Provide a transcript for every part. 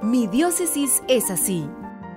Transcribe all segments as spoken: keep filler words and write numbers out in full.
Mi diócesis es así.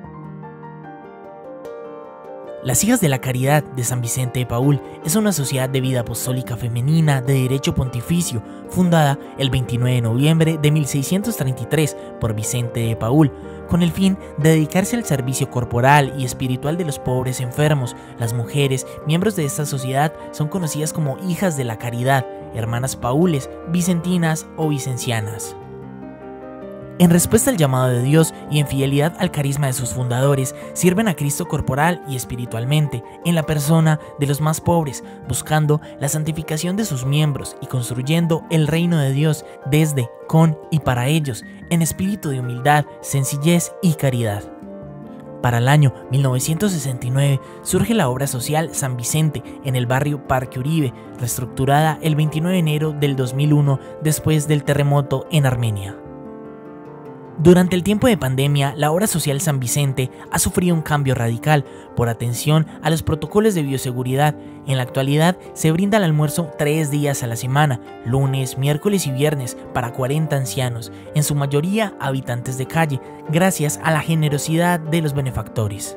Las Hijas de la Caridad de San Vicente de Paúl es una sociedad de vida apostólica femenina de derecho pontificio, fundada el veintinueve de noviembre de mil seiscientos treinta y tres por Vicente de Paúl, con el fin de dedicarse al servicio corporal y espiritual de los pobres enfermos. Las mujeres, miembros de esta sociedad, son conocidas como Hijas de la Caridad, hermanas Paules, vicentinas o vicencianas. En respuesta al llamado de Dios y en fidelidad al carisma de sus fundadores, sirven a Cristo corporal y espiritualmente en la persona de los más pobres, buscando la santificación de sus miembros y construyendo el reino de Dios desde, con y para ellos, en espíritu de humildad, sencillez y caridad. Para el año mil novecientos sesenta y nueve surge la obra social San Vicente en el barrio Parque Uribe, reestructurada el veintinueve de enero del dos mil uno después del terremoto en Armenia. Durante el tiempo de pandemia, la obra social San Vicente ha sufrido un cambio radical por atención a los protocolos de bioseguridad. En la actualidad se brinda el almuerzo tres días a la semana, lunes, miércoles y viernes, para cuarenta ancianos, en su mayoría habitantes de calle, gracias a la generosidad de los benefactores.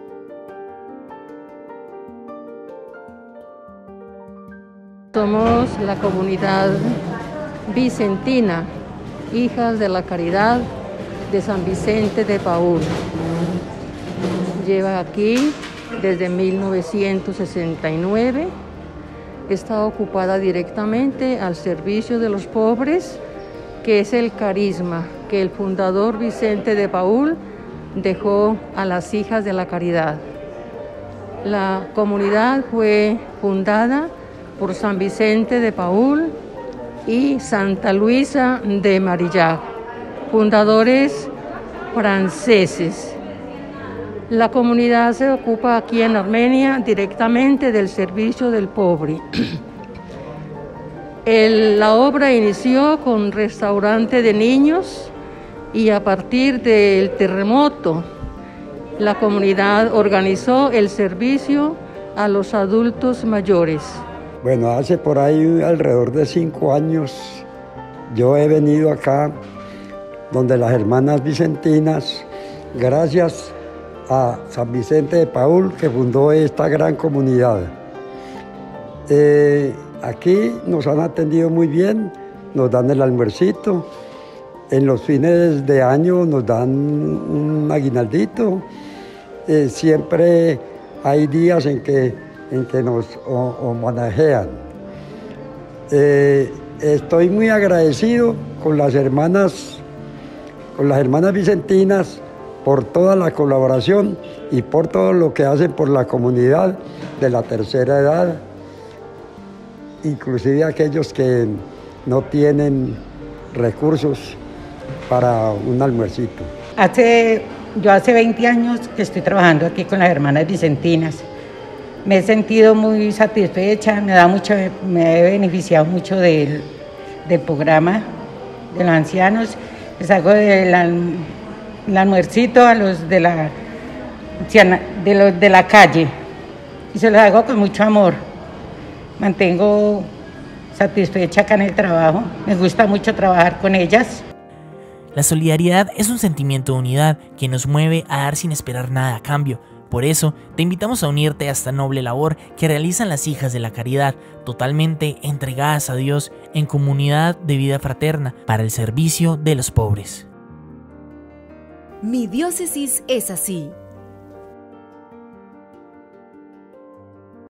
Somos la comunidad vicentina, Hijas de la Caridad de San Vicente de Paúl. Lleva aquí desde mil novecientos sesenta y nueve. Está ocupada directamente al servicio de los pobres, que es el carisma que el fundador Vicente de Paúl dejó a las Hijas de la Caridad. La comunidad fue fundada por San Vicente de Paúl y Santa Luisa de Marillac, fundadores franceses. La comunidad se ocupa aquí en Armenia directamente del servicio del pobre. El, la obra inició con restaurante de niños y a partir del terremoto la comunidad organizó el servicio a los adultos mayores. Bueno, hace por ahí alrededor de cinco años yo he venido acá donde las hermanas vicentinas, gracias a San Vicente de Paúl, que fundó esta gran comunidad. Eh, aquí nos han atendido muy bien, nos dan el almuercito, en los fines de año nos dan un aguinaldito, eh, siempre hay días en que, en que nos homenajean. Eh, estoy muy agradecido con las hermanas con las hermanas vicentinas por toda la colaboración y por todo lo que hacen por la comunidad de la tercera edad, inclusive aquellos que no tienen recursos para un almuercito. Hace, yo hace veinte años que estoy trabajando aquí con las hermanas vicentinas. Me he sentido muy satisfecha, me, da mucho, me he beneficiado mucho del, del programa de los ancianos. Les hago el, el almuercito a los de la, de los de la calle y se los hago con mucho amor. Mantengo satisfecha acá en el trabajo, me gusta mucho trabajar con ellas. La solidaridad es un sentimiento de unidad que nos mueve a dar sin esperar nada a cambio. Por eso, te invitamos a unirte a esta noble labor que realizan las Hijas de la Caridad, totalmente entregadas a Dios en comunidad de vida fraterna para el servicio de los pobres. Mi diócesis es así.